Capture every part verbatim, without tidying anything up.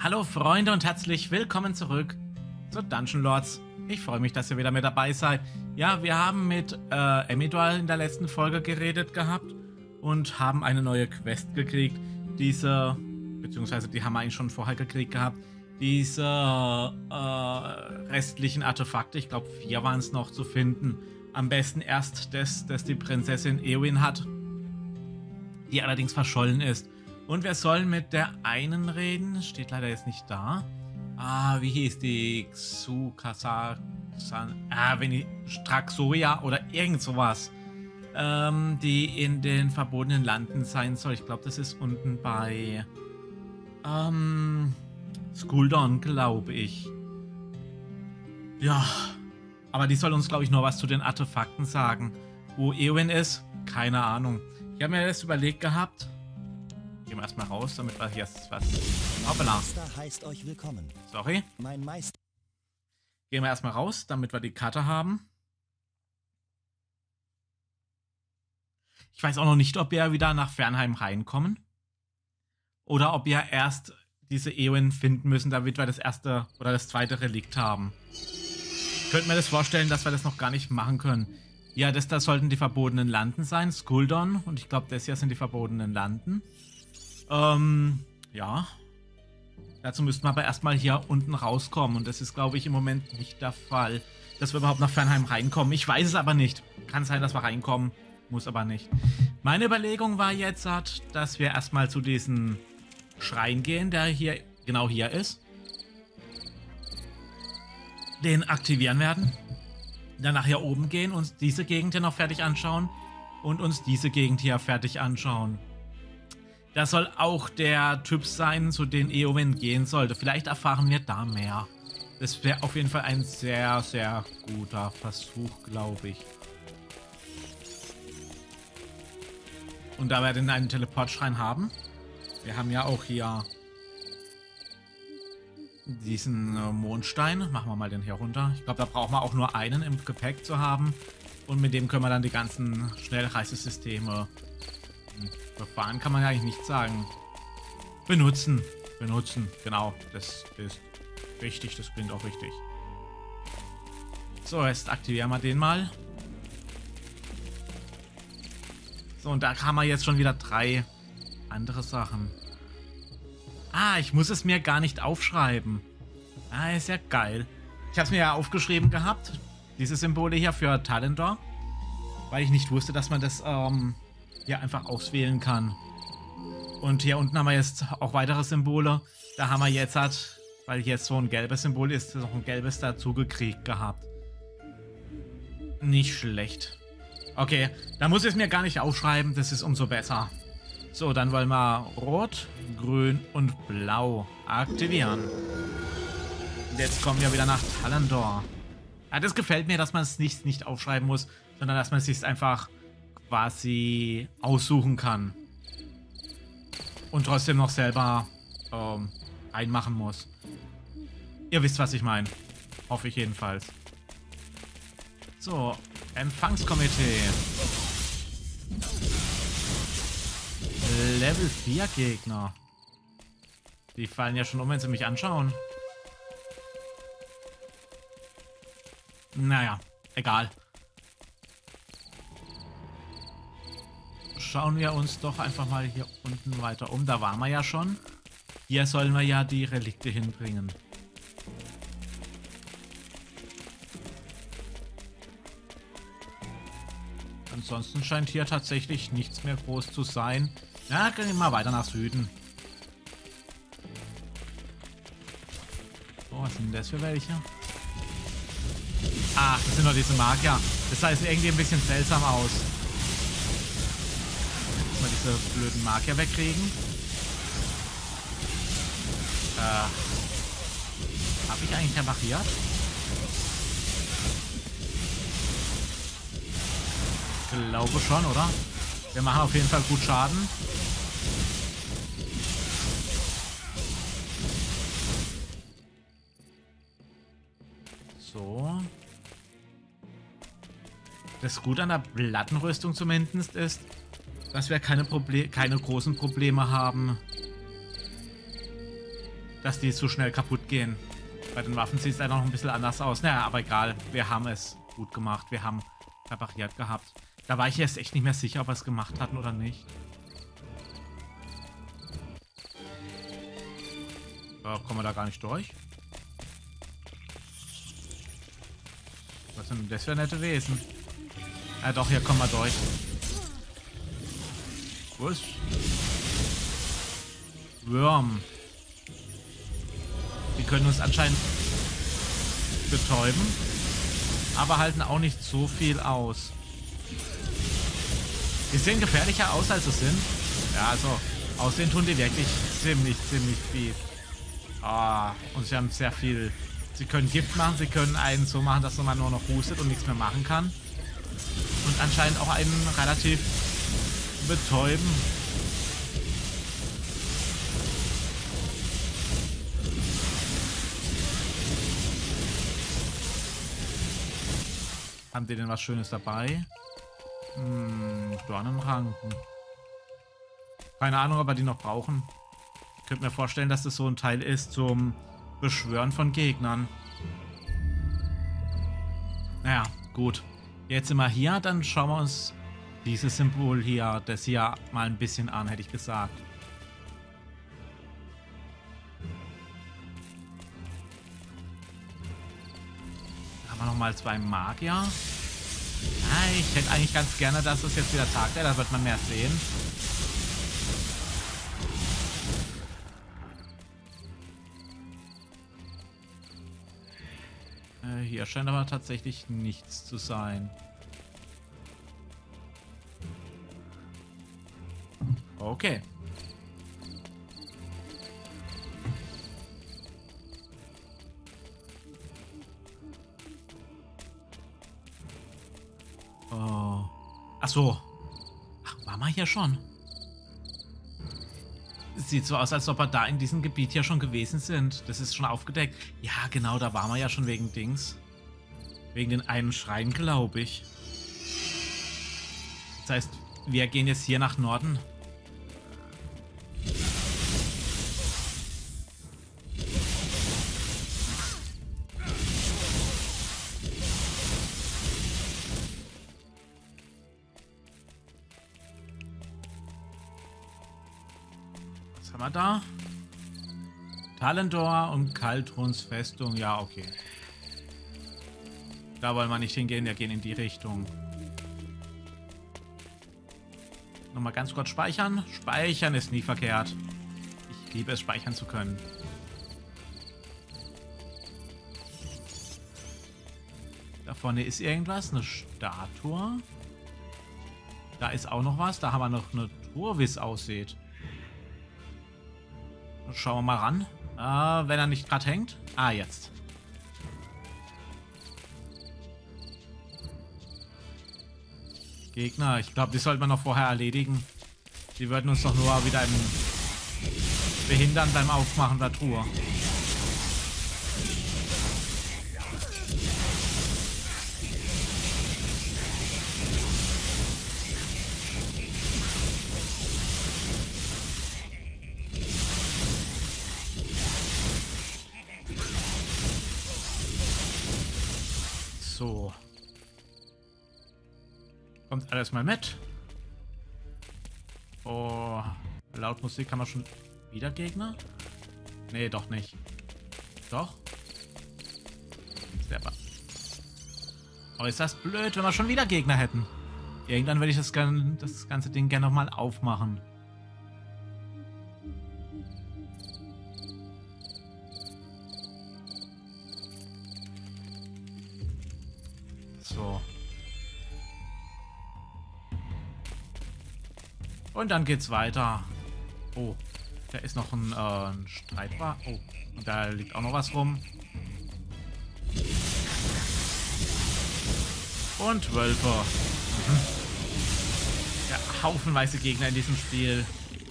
Hallo Freunde und herzlich willkommen zurück zu Dungeon Lords. Ich freue mich, dass ihr wieder mit dabei seid. Ja, wir haben mit äh, Emidwal in der letzten Folge geredet gehabt und haben eine neue Quest gekriegt. Diese, beziehungsweise die haben wir eigentlich schon vorher gekriegt gehabt. Diese äh, restlichen Artefakte, ich glaube vier waren es noch zu finden. Am besten erst das, das die Prinzessin Eowyn hat, die allerdings verschollen ist. Und wir sollen mit der einen reden, steht leider jetzt nicht da. Ah, wie hieß die? Xukasa, ah, wenn die Straxoia oder irgend sowas, ähm, die in den verbotenen Landen sein soll. Ich glaube, das ist unten bei ähm, Skuldon, glaube ich. Ja, aber die soll uns, glaube ich, nur was zu den Artefakten sagen. Wo Eowyn ist, keine Ahnung. Ich habe mir das überlegt gehabt. Gehen wir erstmal raus, damit wir hier was... Hoppala. Meister heißt euch willkommen. Sorry. Mein Meister. Gehen wir erstmal raus, damit wir die Karte haben. Ich weiß auch noch nicht, ob wir wieder nach Fernheim reinkommen. Oder ob wir erst diese Eowyn finden müssen, damit wir das erste oder das zweite Relikt haben. Ich könnte mir das vorstellen, dass wir das noch gar nicht machen können. Ja, das da sollten die verbotenen Landen sein. Skuldon. Und ich glaube, das hier sind die verbotenen Landen. Ähm, ja. Dazu müssten wir aber erstmal hier unten rauskommen. Und das ist, glaube ich, im Moment nicht der Fall, dass wir überhaupt nach Fernheim reinkommen. Ich weiß es aber nicht. Kann sein, dass wir reinkommen. Muss aber nicht. Meine Überlegung war jetzt, dass wir erstmal zu diesem Schrein gehen, der hier, genau hier ist. Den aktivieren werden. Dann nachher oben gehen, uns diese Gegend hier noch fertig anschauen. Und uns diese Gegend hier fertig anschauen. Das soll auch der Typ sein, zu dem Eowyn gehen sollte. Vielleicht erfahren wir da mehr. Das wäre auf jeden Fall ein sehr, sehr guter Versuch, glaube ich. Und da wir denn einen Teleportschrein haben, wir haben ja auch hier diesen äh, Mondstein. Machen wir mal den hier runter. Ich glaube, da brauchen wir auch nur einen im Gepäck zu haben. Und mit dem können wir dann die ganzen Schnellreisesysteme befahren, kann man ja eigentlich nicht sagen. Benutzen. Benutzen, genau. Das ist richtig, das klingt auch richtig. So, jetzt aktivieren wir den mal. So, und da haben wir jetzt schon wieder drei andere Sachen. Ah, ich muss es mir gar nicht aufschreiben. Ah, ist ja geil. Ich habe es mir ja aufgeschrieben gehabt. Diese Symbole hier für Talendor. Weil ich nicht wusste, dass man das ähm, hier einfach auswählen kann. Und hier unten haben wir jetzt auch weitere Symbole. Da haben wir jetzt, halt, weil jetzt so ein gelbes Symbol ist, noch ein gelbes dazu gekriegt gehabt. Nicht schlecht. Okay, da muss ich es mir gar nicht aufschreiben, das ist umso besser. So, dann wollen wir Rot, Grün und Blau aktivieren. Und jetzt kommen wir wieder nach Talendor. Ja, das gefällt mir, dass man es nicht, nicht aufschreiben muss, sondern dass man es sich einfach quasi aussuchen kann. Und trotzdem noch selber ähm, einmachen muss. Ihr wisst, was ich meine. Hoffe ich jedenfalls. So, Empfangskomitee. Level vier Gegner. Die fallen ja schon um, wenn sie mich anschauen. Naja, egal. Schauen wir uns doch einfach mal hier unten weiter um. Da waren wir ja schon. Hier sollen wir ja die Relikte hinbringen. Ansonsten scheint hier tatsächlich nichts mehr groß zu sein. Na, gehen wir mal weiter nach Süden. Oh, was sind denn das für welche? Ach, das sind doch diese Magier. Das sah jetzt irgendwie ein bisschen seltsam aus. Mal diese blöden Magier wegkriegen. Äh, habe ich eigentlich repariert? Ich glaube schon, oder? Wir machen auf jeden Fall gut Schaden. So. Das Gute an der Plattenrüstung zumindest ist, dass wir keine, Proble keine großen Probleme haben, dass die zu schnell kaputt gehen. Bei den Waffen sieht es dann noch ein bisschen anders aus. Naja, aber egal. Wir haben es gut gemacht. Wir haben repariert gehabt. Da war ich jetzt echt nicht mehr sicher, ob wir es gemacht hatten oder nicht. Da kommen wir da gar nicht durch. Was sind denn das für nette Wesen? Ja doch, hier kommen wir durch. Was? Würm. Die können uns anscheinend betäuben, aber halten auch nicht so viel aus. Die sehen gefährlicher aus, als sie sind. Ja, also aussehen tun die wirklich ziemlich, ziemlich viel. Ah, und sie haben sehr viel. Sie können Gift machen, sie können einen so machen, dass man nur noch hustet und nichts mehr machen kann. Und anscheinend auch einen relativ betäuben. Haben die denn was Schönes dabei? Hm, Dornenranken. Keine Ahnung, ob wir die noch brauchen. Ich könnte mir vorstellen, dass das so ein Teil ist zum Beschwören von Gegnern. Naja, gut. Jetzt sind wir hier, dann schauen wir uns dieses Symbol hier, das hier mal ein bisschen an, hätte ich gesagt. Da haben wir nochmal zwei Magier. Ah, ich hätte eigentlich ganz gerne, dass es jetzt wieder Tag wäre, da wird man mehr sehen. Äh, hier scheint aber tatsächlich nichts zu sein. Okay. Oh. Ach so. Ach, war man hier schon? Sieht so aus, als ob wir da in diesem Gebiet ja schon gewesen sind. Das ist schon aufgedeckt. Ja, genau, da waren wir ja schon wegen Dings. Wegen den einen Schrein, glaube ich. Das heißt, wir gehen jetzt hier nach Norden. Was haben wir da? Talendor und Kaltruns Festung. Ja, okay. Da wollen wir nicht hingehen, wir gehen in die Richtung. Nochmal ganz kurz speichern. Speichern ist nie verkehrt. Ich liebe es, speichern zu können. Da vorne ist irgendwas, eine Statue. Da ist auch noch was. Da haben wir noch eine Truhe, wie es aussieht. Schauen wir mal ran. Äh, wenn er nicht gerade hängt. Ah, jetzt. Gegner. Ich glaube, die sollte man noch vorher erledigen. Die würden uns doch nur wieder im behindern beim Aufmachen der Truhe. So. Kommt alles mal mit. Oh, laut Musik haben wir schon wieder Gegner? Nee, doch nicht. Doch? Sehr. Oh, ist das blöd, wenn wir schon wieder Gegner hätten. Irgendwann würde ich das, das ganze Ding gerne nochmal aufmachen. So. Und dann geht's weiter. Oh, da ist noch ein, äh, ein Streitbar. Oh, und da liegt auch noch was rum. Und Wölfe. Mhm. Ja, haufenweise Gegner in diesem Spiel.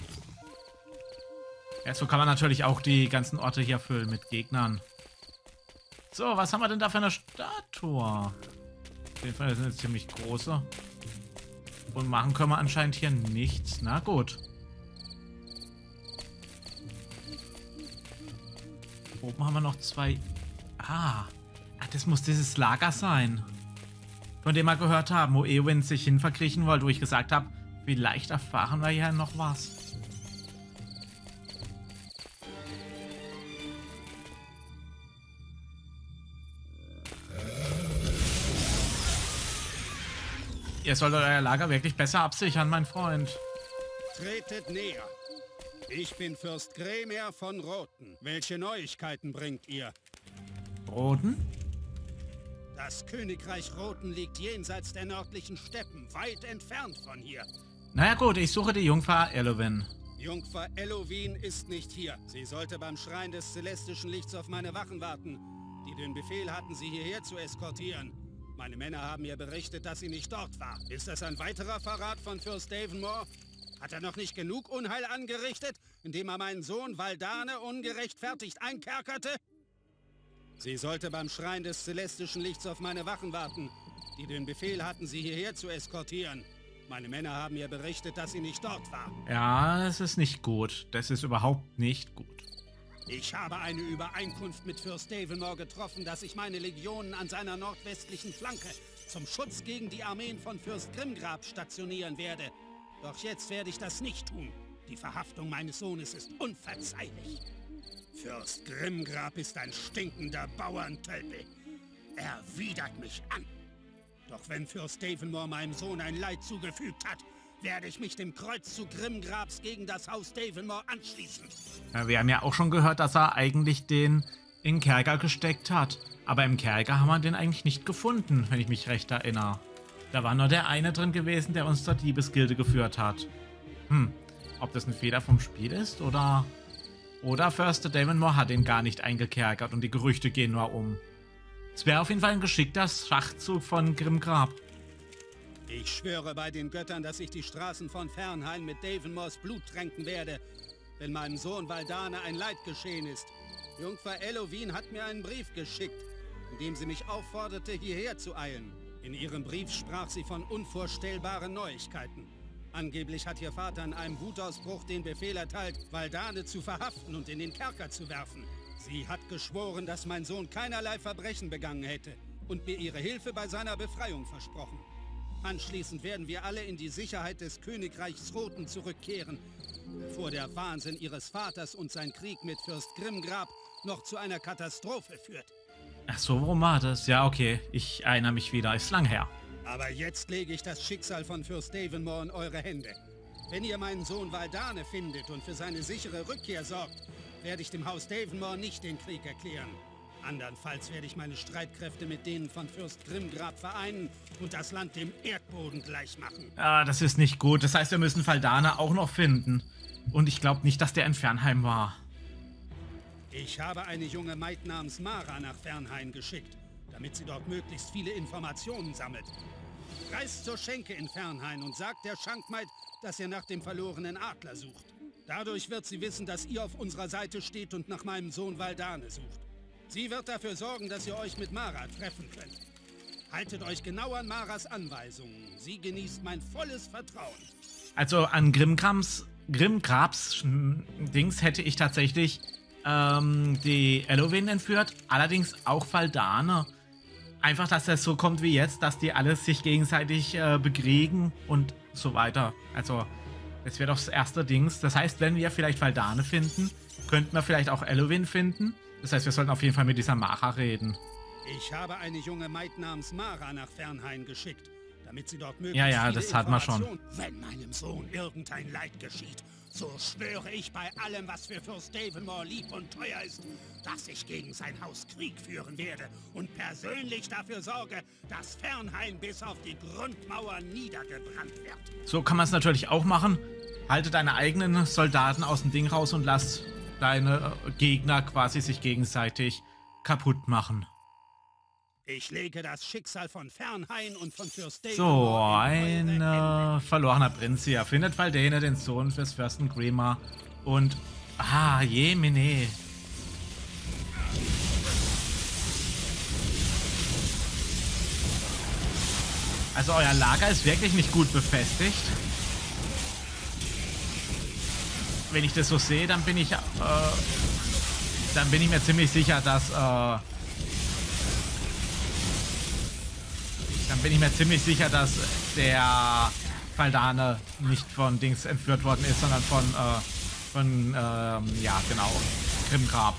Ja, so kann man natürlich auch die ganzen Orte hier füllen mit Gegnern. So, was haben wir denn da für eine Statue? Auf jeden Fall sind eine ziemlich große. Und machen können wir anscheinend hier nichts. Na gut. oben haben wir noch zwei... Ah, ach, das muss dieses Lager sein. Von dem wir gehört haben, wo Eowyn sich hin verkriechen wollte, wo ich gesagt habe, vielleicht erfahren wir ja noch was. Ihr solltet euer Lager wirklich besser absichern, mein Freund. Tretet näher. Ich bin Fürst Gremer von Roten. Welche Neuigkeiten bringt ihr? Roten? Das Königreich Roten liegt jenseits der nördlichen Steppen, weit entfernt von hier. Naja gut, ich suche die Jungfer Elowyn. Jungfer Elowyn ist nicht hier. Sie sollte beim Schrein des celestischen Lichts auf meine Wachen warten, die den Befehl hatten, sie hierher zu eskortieren. Meine Männer haben mir berichtet, dass sie nicht dort war. Ist das ein weiterer Verrat von Fürst Davonmore? Hat er noch nicht genug Unheil angerichtet, indem er meinen Sohn Valdane ungerechtfertigt einkerkerte? Sie sollte beim Schrein des celestischen Lichts auf meine Wachen warten, die den Befehl hatten, sie hierher zu eskortieren. Meine Männer haben mir berichtet, dass sie nicht dort war. Ja, das ist nicht gut. Das ist überhaupt nicht gut. Ich habe eine Übereinkunft mit Fürst Davonmore getroffen, dass ich meine Legionen an seiner nordwestlichen Flanke zum Schutz gegen die Armeen von Fürst Grimgrab stationieren werde. Doch jetzt werde ich das nicht tun. Die Verhaftung meines Sohnes ist unverzeihlich. Fürst Grimgrab ist ein stinkender Bauerntölpel. Er widert mich an. Doch wenn Fürst Davonmore meinem Sohn ein Leid zugefügt hat, werde ich mich dem Kreuzzug Grimgrabs gegen das Haus Davonmore anschließen. Ja, wir haben ja auch schon gehört, dass er eigentlich den in den Kerker gesteckt hat. Aber im Kerker haben wir den eigentlich nicht gefunden, wenn ich mich recht erinnere. Da war nur der eine drin gewesen, der uns zur Diebesgilde geführt hat. Hm, ob das ein Fehler vom Spiel ist oder... Oder Förster Davonmore hat ihn gar nicht eingekerkert und die Gerüchte gehen nur um. Es wäre auf jeden Fall ein geschickter Schachzug von Grimgrab. Ich schwöre bei den Göttern, dass ich die Straßen von Fernhain mit Davonmores Blut tränken werde, wenn meinem Sohn Valdane ein Leid geschehen ist. Jungfer Elowyn hat mir einen Brief geschickt, in dem sie mich aufforderte, hierher zu eilen. In ihrem Brief sprach sie von unvorstellbaren Neuigkeiten. Angeblich hat ihr Vater in einem Wutausbruch den Befehl erteilt, Valdane zu verhaften und in den Kerker zu werfen. Sie hat geschworen, dass mein Sohn keinerlei Verbrechen begangen hätte und mir ihre Hilfe bei seiner Befreiung versprochen. Anschließend werden wir alle in die Sicherheit des Königreichs Roten zurückkehren, bevor der Wahnsinn ihres Vaters und sein Krieg mit Fürst Grimgrab noch zu einer Katastrophe führt. Ach so, warum war das? Ja, okay, ich erinnere mich wieder, ist lang her. Aber jetzt lege ich das Schicksal von Fürst Davonmore in eure Hände. Wenn ihr meinen Sohn Valdane findet und für seine sichere Rückkehr sorgt, werde ich dem Haus Davonmore nicht den Krieg erklären. Andernfalls werde ich meine Streitkräfte mit denen von Fürst Grimgrab vereinen und das Land dem Erdboden gleich machen. Ah, das ist nicht gut. Das heißt, wir müssen Valdane auch noch finden. Und ich glaube nicht, dass der in Fernheim war. Ich habe eine junge Maid namens Mara nach Fernhain geschickt, damit sie dort möglichst viele Informationen sammelt. Reist zur Schenke in Fernhain und sagt der Schankmaid, dass ihr nach dem verlorenen Adler sucht. Dadurch wird sie wissen, dass ihr auf unserer Seite steht und nach meinem Sohn Valdane sucht. Sie wird dafür sorgen, dass ihr euch mit Mara treffen könnt. Haltet euch genau an Maras Anweisungen. Sie genießt mein volles Vertrauen. Also an Grimgrabs, Grimgrabs Dings hätte ich tatsächlich ähm, die Elowyn entführt. Allerdings auch Valdane. Einfach, dass das so kommt wie jetzt, dass die alle sich gegenseitig äh, bekriegen und so weiter. Also, das wäre doch das erste Dings. Das heißt, wenn wir vielleicht Valdane finden, könnten wir vielleicht auch Elowyn finden. Das heißt, wir sollten auf jeden Fall mit dieser Mara reden. Ich habe eine junge Maid namens Mara nach Fernhain geschickt, damit sie dort möglichst Ja, ja, viele das hatten wir schon. Wenn meinem Sohn irgendein Leid geschieht, so schwöre ich bei allem, was für Fürst Davonmore lieb und teuer ist, dass ich gegen sein Haus Krieg führen werde und persönlich dafür sorge, dass Fernhain bis auf die Grundmauer niedergebrannt wird. So kann man es natürlich auch machen. Halte deine eigenen Soldaten aus dem Ding raus und lass deine Gegner quasi sich gegenseitig kaputt machen. Ich lege das Schicksal von Fernhain und von Fürst So, Davonmore ein äh, verlorener Prinz hier. Findet Valdane den Sohn des Fürsten Gremer und... Ah, jemine. Also euer Lager ist wirklich nicht gut befestigt. Wenn ich das so sehe, dann bin ich... Äh, dann bin ich mir ziemlich sicher, dass... Äh, dann bin ich mir ziemlich sicher, dass der Faldane nicht von Dings entführt worden ist, sondern von... Äh, von, ähm, ja, genau, Grimgrab.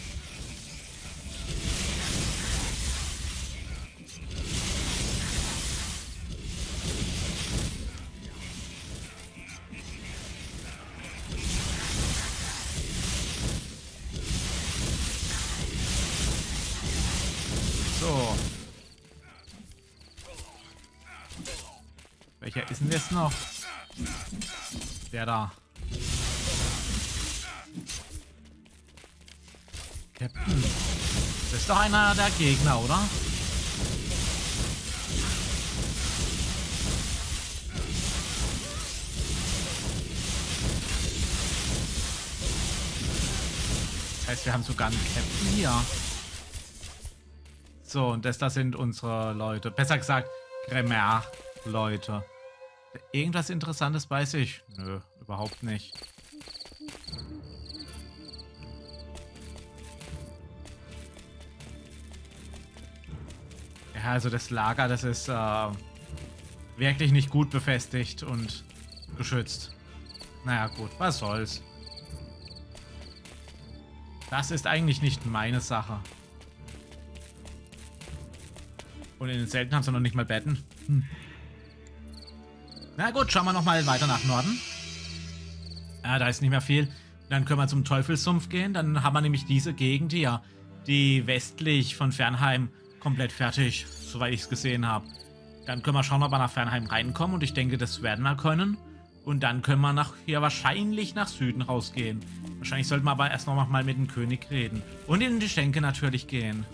So. Welcher ist denn jetzt noch? Der da. Captain. Das ist doch einer der Gegner, oder? Das heißt, wir haben sogar einen Captain hier. So, und das, das sind unsere Leute. Besser gesagt, Gremmer-Leute. Irgendwas Interessantes bei sich? Nö, überhaupt nicht. Ja, also das Lager, das ist äh, wirklich nicht gut befestigt und geschützt. Naja, gut, was soll's. Das ist eigentlich nicht meine Sache. Und in den Zelten haben sie noch nicht mal Betten. Hm. Na gut, schauen wir nochmal weiter nach Norden. Ja, da ist nicht mehr viel. Dann können wir zum Teufelssumpf gehen. Dann haben wir nämlich diese Gegend hier, die westlich von Fernheim, komplett fertig, soweit ich es gesehen habe. Dann können wir schauen, ob wir nach Fernheim reinkommen. Und ich denke, das werden wir können. Und dann können wir nach hier wahrscheinlich nach Süden rausgehen. Wahrscheinlich sollten wir aber erst noch mal mit dem König reden. Und in die Schenke natürlich gehen.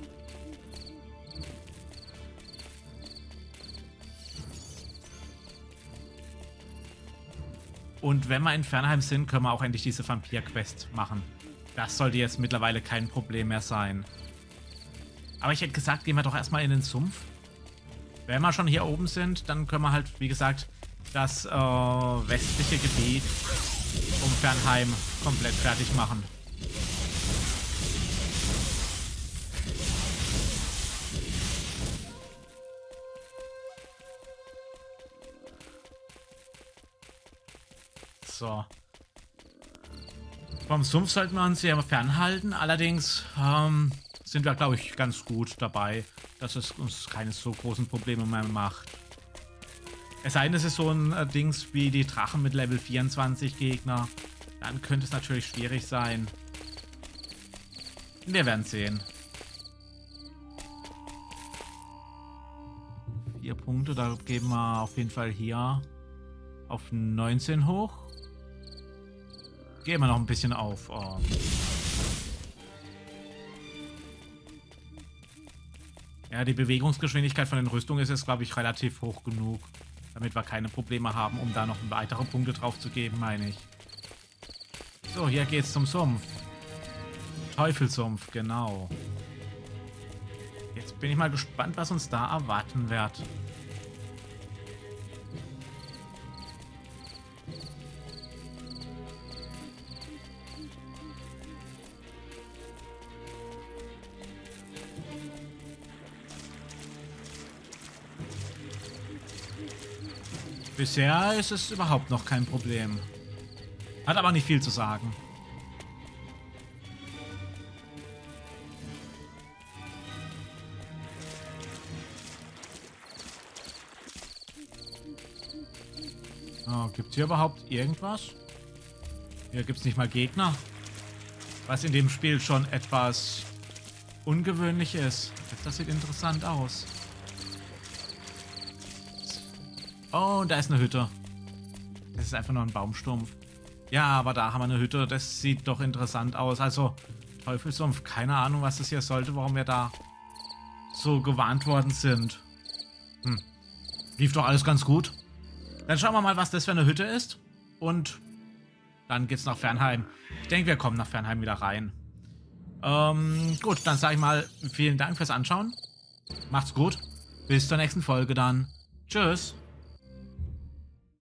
Und wenn wir in Fernheim sind, können wir auch endlich diese Vampir-Quest machen. Das sollte jetzt mittlerweile kein Problem mehr sein. Aber ich hätte gesagt, gehen wir doch erstmal in den Sumpf. Wenn wir schon hier oben sind, dann können wir halt, wie gesagt, das äh, westliche Gebiet um Fernheim komplett fertig machen. So. Vom Sumpf sollten wir uns hier fernhalten. Allerdings ähm, sind wir, glaube ich, ganz gut dabei, dass es uns keine so großen Probleme mehr macht. Es sei denn, es ist so ein äh, Dings wie die Drachen mit Level vierundzwanzig Gegner. Dann könnte es natürlich schwierig sein. Wir werden sehen. Vier Punkte, da geben wir auf jeden Fall hier auf neunzehn hoch. Gehen wir noch ein bisschen auf. Oh. Ja, die Bewegungsgeschwindigkeit von den Rüstungen ist jetzt, glaube ich, relativ hoch genug, damit wir keine Probleme haben, um da noch weitere Punkte drauf zu geben, meine ich. So, hier geht's zum Sumpf. Teufelssumpf, genau. Jetzt bin ich mal gespannt, was uns da erwarten wird. Bisher ist es überhaupt noch kein Problem. Hat aber nicht viel zu sagen. Oh, gibt es hier überhaupt irgendwas? Hier gibt es nicht mal Gegner. Was in dem Spiel schon etwas ungewöhnlich ist. Das sieht interessant aus. Oh, da ist eine Hütte. Das ist einfach nur ein Baumstumpf. Ja, aber da haben wir eine Hütte. Das sieht doch interessant aus. Also, Teufelssumpf. Keine Ahnung, was das hier sollte, warum wir da so gewarnt worden sind. Hm. Lief doch alles ganz gut. Dann schauen wir mal, was das für eine Hütte ist. Und dann geht's nach Fernheim. Ich denke, wir kommen nach Fernheim wieder rein. Ähm, gut, dann sage ich mal vielen Dank fürs Anschauen. Macht's gut. Bis zur nächsten Folge dann. Tschüss.